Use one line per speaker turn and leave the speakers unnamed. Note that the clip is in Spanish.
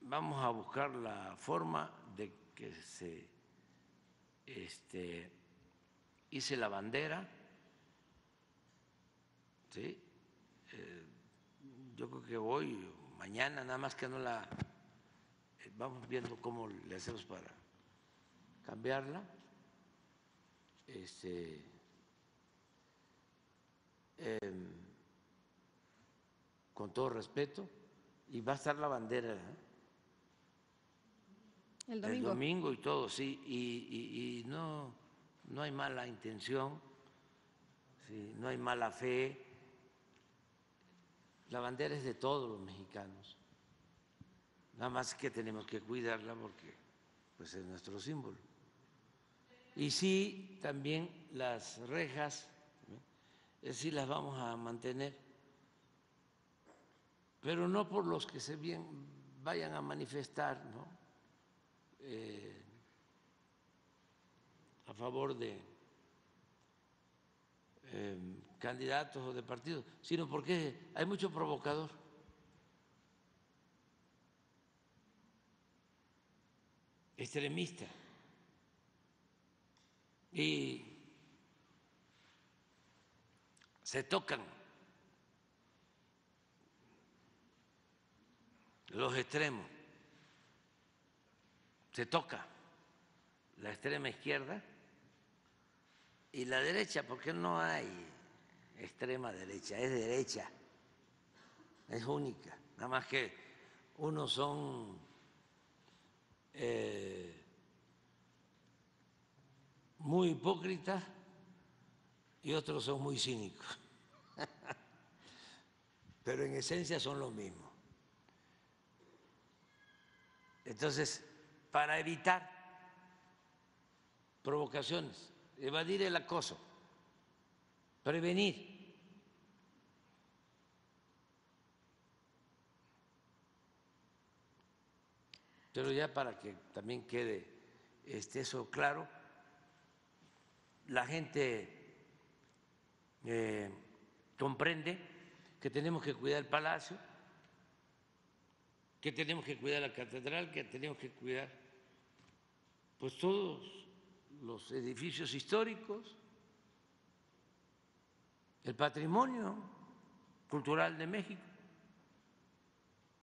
vamos a buscar la forma de que se hice la bandera, ¿sí? Yo creo que hoy o mañana, nada más que no la… vamos viendo cómo le hacemos para cambiarla. Con todo respeto, y va a estar la bandera
El
domingo y todo, sí, y no hay mala intención, sí, no hay mala fe. La bandera es de todos los mexicanos, nada más que tenemos que cuidarla porque pues es nuestro símbolo. Y sí, también las rejas, sí las vamos a mantener, pero no por los que se vayan a manifestar, ¿no? A favor de candidatos o de partidos, sino porque hay mucho provocador. Extremista. Y se tocan los extremos, se toca la extrema izquierda y la derecha, porque no hay extrema derecha, es derecha, es única, nada más que unos son muy hipócritas y otros son muy cínicos, pero en esencia son lo mismo. Entonces, para evitar provocaciones, evadir el acoso, prevenir, pero ya para que también quede eso claro, la gente comprende que tenemos que cuidar el Palacio, que tenemos que cuidar la catedral, que tenemos que cuidar pues todos los edificios históricos, el patrimonio cultural de México.